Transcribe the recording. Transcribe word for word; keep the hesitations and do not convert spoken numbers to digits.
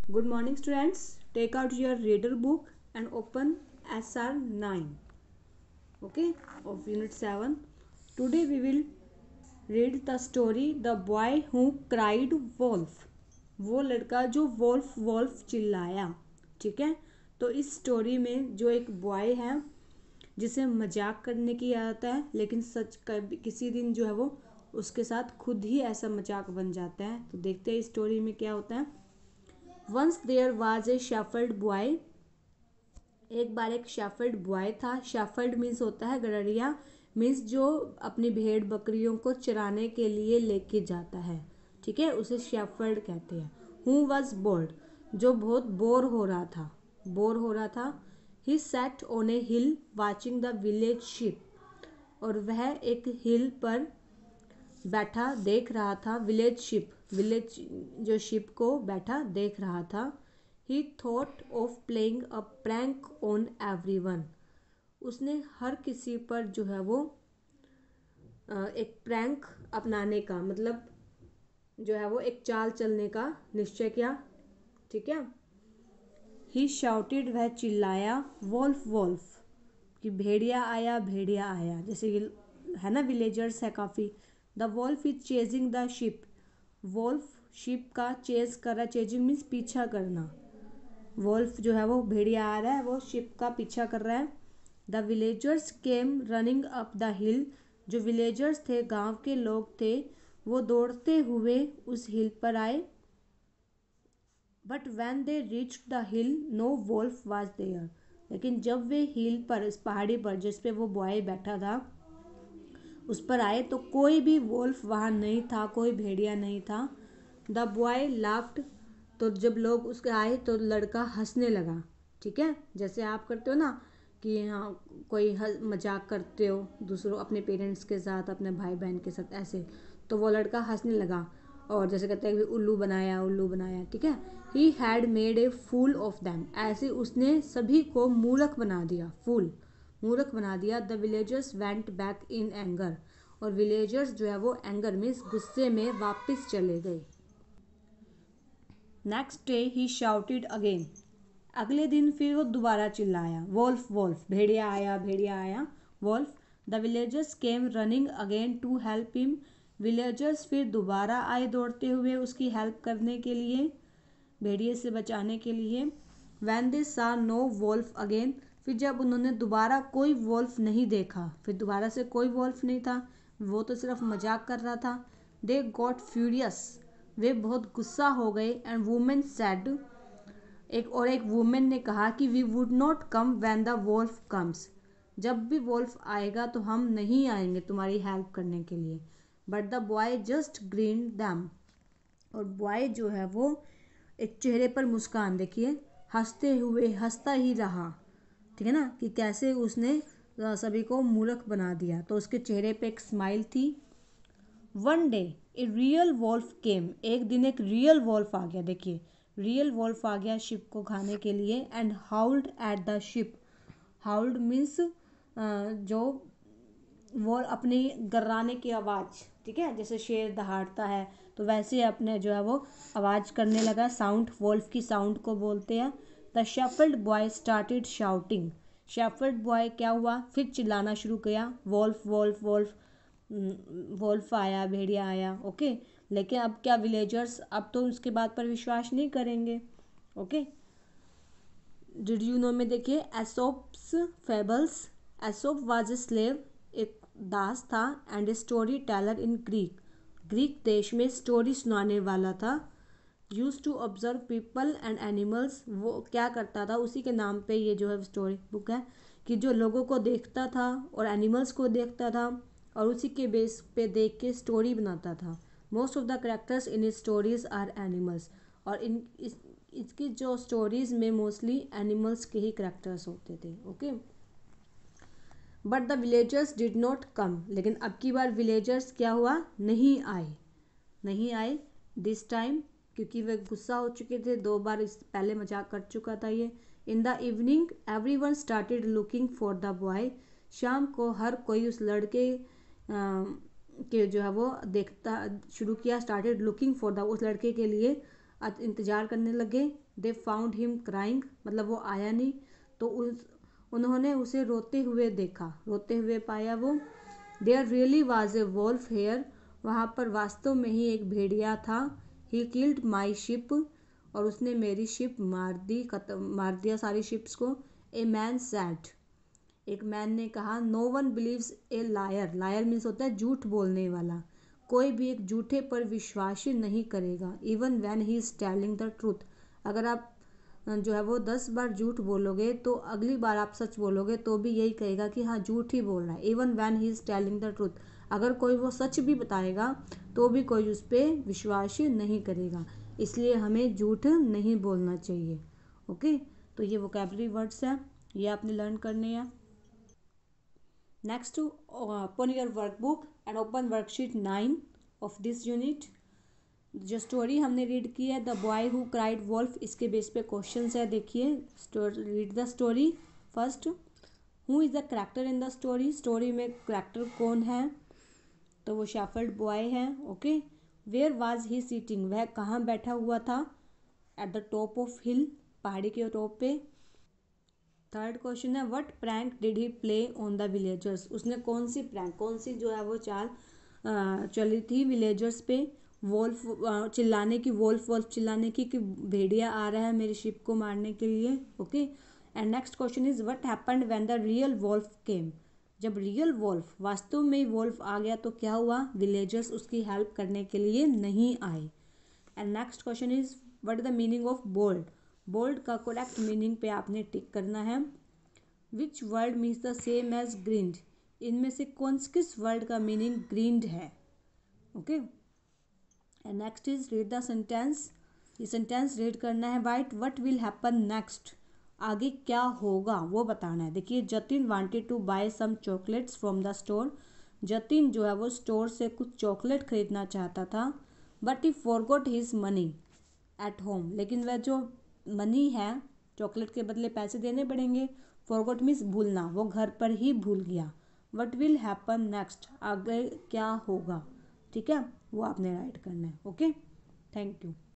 Good morning, students. Take out your reader book and open S R nine, okay, of Unit seven. Today we will read the story The Boy Who Cried Wolf. वो लड़का जो Wolff Wolff चिल्लाया. ठीक है, तो इस story में जो एक बॉय है जिसे मजाक करने की आदत है, लेकिन सच किसी दिन जो है वो उसके साथ खुद ही ऐसा मजाक बन जाता है. तो देखते हैं इस स्टोरी में क्या होता है. Once there was a shepherd boy. एक बार एक शेफर्ड बॉय था. शेफर्ड मीन्स होता है गड़रिया, मीन्स जो अपनी भेड़ बकरियों को चराने के लिए लेके जाता है. ठीक है, उसे शेफर्ड कहते हैं. हु वाज बोर्ड, जो बहुत बोर हो रहा था बोर हो रहा था. He sat on a hill watching the village sheep. और वह एक हिल पर बैठा देख रहा था विलेज शिप विलेज जो शिप को बैठा देख रहा था. He thought of playing a prank on everyone. उसने हर किसी पर जो है वो एक प्रैंक अपनाने का मतलब जो है वो एक चाल चलने का निश्चय किया. ठीक है. ही शाउटेड, वह चिल्लाया, वोल्फ वोल्फ, कि भेड़िया आया भेड़िया आया. जैसे ये है ना, विलेजर्स है काफ़ी. The wolf is chasing the sheep. Wolf sheep का चेज कर रहा है. चेजिंग मीन्स पीछा करना. वोल्फ जो है वो भेड़िया आ रहा है, वो शिप का पीछा कर रहा है. The villagers came running up the hill. जो विलेजर्स थे, गांव के लोग थे, वो दौड़ते हुए उस हिल पर आए. But when they reach the hill no wolf was there. लेकिन जब वे हिल पर, इस पहाड़ी पर जिस पे वो बॉय बैठा था, उस पर आए तो कोई भी वोल्फ वहाँ नहीं था, कोई भेड़िया नहीं था. The boy laughed. तो जब लोग उसके आए तो लड़का हंसने लगा. ठीक है, जैसे आप करते हो ना कि हाँ कोई मजाक करते हो दूसरों, अपने पेरेंट्स के साथ, अपने भाई बहन के साथ, ऐसे. तो वो लड़का हंसने लगा और जैसे कहते हैं कि उल्लू बनाया उल्लू बनाया. ठीक है. He had made a fool of them. ऐसे उसने सभी को मूर्ख बना दिया. फूल मूर्ख बना दिया. The villagers went back in anger. और विलेजर्स जो है वो एंगर मीन्स गुस्से में वापस चले गए. Next day he shouted again. अगले दिन फिर वो दोबारा चिल्लाया, वोल्फ वोल्फ, भेड़िया आया भेड़िया आया. Wolf. The villagers came running again to help him. Villagers फिर दोबारा आए दौड़ते हुए उसकी हेल्प करने के लिए, भेड़िए से बचाने के लिए. वैन दे सा नो वोल्फ अगेन. फिर जब उन्होंने दोबारा कोई वोल्फ नहीं देखा, फिर दोबारा से कोई वोल्फ नहीं था, वो तो सिर्फ मजाक कर रहा था. They got furious. वे बहुत गुस्सा हो गए. And women said. एक और एक वुमेन ने कहा कि we would not come when the wolf comes. जब भी वोल्फ आएगा तो हम नहीं आएंगे तुम्हारी हेल्प करने के लिए. But the boy just grinned them. और बॉय जो है वो एक चेहरे पर मुस्कान, देखिए, हंसते हुए हंसता ही रहा. ठीक है ना, कि कैसे उसने सभी को मूर्ख बना दिया. तो उसके चेहरे पे एक स्माइल थी. One day a real wolf came. एक दिन एक रियल वॉल्फ आ गया. देखिए, रियल वॉल्फ आ गया शिप को खाने के लिए. And howled at the sheep. Howled means जो वो अपनी गर्राने की आवाज़. ठीक है, जैसे शेर दहाड़ता है तो वैसे अपने जो है वो आवाज़ करने लगा. साउंड, वॉल्फ की साउंड को बोलते हैं. The shepherd boy started shouting. Shepherd boy क्या हुआ, फिर चिल्लाना शुरू किया, वॉल्फ वॉल्फ वॉल्फ, वॉल्फ आया भेड़िया आया. ओके. लेकिन अब क्या, विलेजर्स अब तो उसके बात पर विश्वास नहीं करेंगे. ओके. डिड यू नो में देखिए, Aesop's fables. Aesop was a slave, एक दास था. And a story teller in Greek. Greek देश में स्टोरी सुनाने वाला था. Used to observe people and animals. वो क्या करता था, उसी के नाम पे ये जो है स्टोरी बुक है, कि जो लोगों को देखता था और एनिमल्स को देखता था और उसी के बेस पे देख के स्टोरी बनाता था. Most of the characters in stories are animals. और इन इस, इसकी जो स्टोरीज में मोस्टली एनिमल्स के ही करेक्टर्स होते थे. Okay. But the villagers did not come. लेकिन अब की बार विलेजर्स क्या हुआ, नहीं आए नहीं आए दिस टाइम, क्योंकि वे गुस्सा हो चुके थे. दो बार इस पहले मजाक कर चुका था ये. In the evening everyone started looking for the boy. शाम को हर कोई उस लड़के के जो है वो देखता शुरू किया. स्टार्टेड लुकिंग फॉर द, उस लड़के के लिए इंतज़ार करने लगे। दे फाउंड हिम क्राइंग, मतलब वो आया नहीं तो उस उन्होंने उसे रोते हुए देखा, रोते हुए पाया वो। There really was a wolf here, वहाँ पर वास्तव में ही एक भेड़िया था। ही किल्ड माई शिप, और उसने मेरी शिप मार दी, खत्म मार दिया सारी शिप्स को। ए मैन सैड, एक मैन ने कहा। No one believes a liar, liar means होता है झूठ बोलने वाला। कोई भी एक झूठे पर विश्वास नहीं करेगा। Even when he is telling the truth, अगर आप जो है वो दस बार झूठ बोलोगे तो अगली बार आप सच बोलोगे तो भी यही कहेगा कि हाँ झूठ ही बोल रहा है। Even when he is telling the truth, अगर कोई वो सच भी बताएगा तो भी कोई उस पर विश्वास नहीं करेगा। इसलिए हमें झूठ नहीं बोलना चाहिए। ओके, तो ये वोकैबुलरी वर्ड्स हैं, ये आपने लर्न करने हैं। Next, open your workbook and open worksheet nine of this unit. जो स्टोरी हमने रीड की है the boy who cried wolf, इसके बेस पे क्वेश्चंस है। देखिए, read the story. First, who is the character in the story, story में character कौन है, तो वो शेफर्ड बॉय है। Okay, where was he sitting, वह कहाँ बैठा हुआ था। At the top of hill, पहाड़ी के टॉप पे। थर्ड क्वेश्चन है what prank did he play on the villagers, उसने कौन सी प्रैंक, कौन सी जो है वो चाल चली थी विलेजर्स पे। वोल्फ चिल्लाने की, वोल्फ वोल्फ चिल्लाने की कि भेड़िया आ रहा है मेरी शिप को मारने के लिए। Okay, and next question is what happened when the real wolf came, जब रियल वोल्फ, वास्तव में वोल्फ आ गया तो क्या हुआ, विलेजर्स उसकी हेल्प करने के लिए नहीं आए। And next question is what is the meaning of bold, bold का करेक्ट मीनिंग पे आपने टिक करना है। Which word means the same as grinned, इनमें से कौन किस वर्ड का मीनिंग ग्रीन्ड है। Okay, and next is read the sentence, ये सेंटेंस रीड करना है। What what will happen next, आगे क्या होगा वो बताना है। देखिए, Jatin wanted to buy some chocolates from the store, Jatin जो है वो स्टोर से कुछ चॉकलेट खरीदना चाहता था। But he forgot his money at home, लेकिन वह जो मनी है, चॉकलेट के बदले पैसे देने पड़ेंगे। फॉरगॉट मीन्स भूलना, वो घर पर ही भूल गया। व्हाट विल हैपन नेक्स्ट, आगे क्या होगा, ठीक है, वो आपने राइट करना है। Okay, thank you.